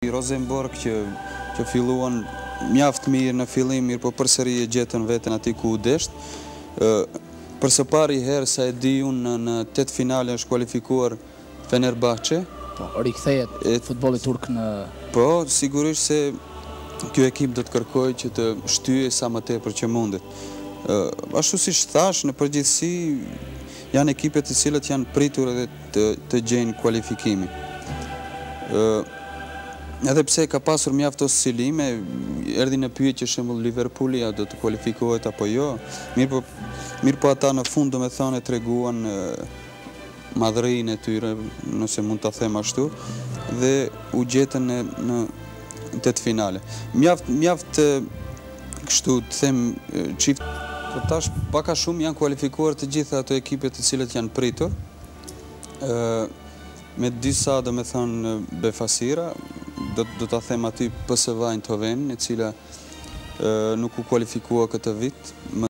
Rosenborg që filluan mjaft mirë në fillim, mirë po përsëri e gjetën veten aty ku u desht. Për së pari herë sa e di unë në 8 finale është kualifikuar Fenerbahçe. Po, rikthehet futbolli turk në... Po, sigurisht se ky ekip do të kërkojë që të shtyjë sa më tepër që mundet. Ashtu si thash, në përgjithësi janë ekipet të cilët janë pritur edhe të gjejnë kualifikimin. Edhe pse ka pasur mjaft oscilime, erdhi në pyetje që shembull Liverpooli do të kualifikohet apo jo. Mirë po ata në fund domethënë treguan madhërinë e tyre, nëse mund ta them ashtu, dhe u gjetën në 8 finale. Mjaft kështu të them çift, po tash pak a shumë janë kualifikuar të gjitha ato ekipet të cilët janë pritur. Me disa domethënë befasira, do ta them aty PSV Eindhoven, e cila nuk u kualifikua këtë vit.